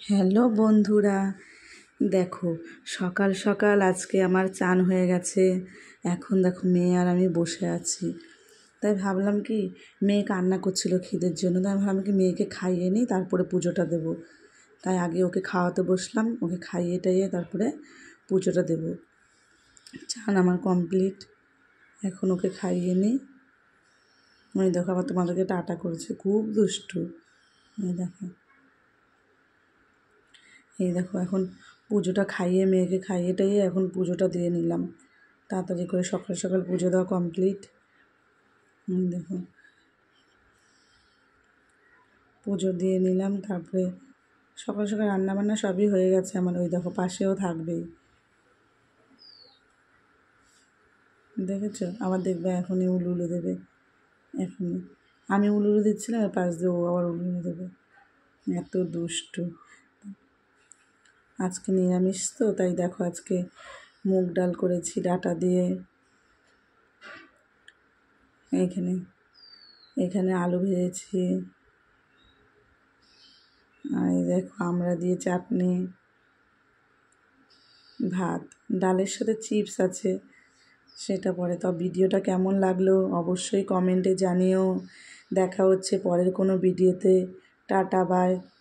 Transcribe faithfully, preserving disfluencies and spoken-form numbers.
Hello বন্ধুরা, দেখো সকাল সকাল আজকে আমার চান হয়ে গেছে। এখন দেখো মেয়ে আর আমি বসে আছি। তাই ভাবলাম কি, মেয়ে কান্না করছিল খিদের জন্য, তাই ভাবলাম কি মেয়েকে খাইয়ে নিই, তারপরে পুজোটা দেবো। তাই আগে ওকে খাওয়াতে বসলাম, ওকে খাইয়ে টাইয়ে তারপরে পুজোটা দেবো। চান আমার কমপ্লিট, এখন ওকে খাইয়ে নিই। ওই দেখো আবার তোমাদেরকে টাটা করেছে, খুব দুষ্টু। এই দেখো এই দেখো এখন পুজোটা খাইয়ে মেয়েকে খাইয়ে টাইয়ে এখন পুজোটা দিয়ে নিলাম তাড়াতাড়ি করে। সকাল সকাল পুজো দেওয়া কমপ্লিট। দেখো পুজো দিয়ে নিলাম, তারপরে সকাল সকাল রান্নাবান্না সবই হয়ে গেছে আমার। ওই দেখো পাশেও থাকবেই, দেখেছো? আবার দেখবে এখনই উলুলু দেবে। এখনই আমি উলুলু দিচ্ছিলাম, এর পাশ দিয়ে ও আবার উলুলু দেবে। এত দুষ্টু। আজকে নিরামিষ তো, তাই দেখো আজকে মুগ ডাল করেছি ডাঁটা দিয়ে। এখানে এখানে আলু ভেজেছি, আর এই দেখো আমড়া দিয়ে চাটনি, ভাত। ডালের সাথে চিপস আছে, সেটা পরে। তো ভিডিওটা কেমন লাগলো অবশ্যই কমেন্টে জানিও। দেখা হচ্ছে পরের কোনো ভিডিওতে। Tata, by.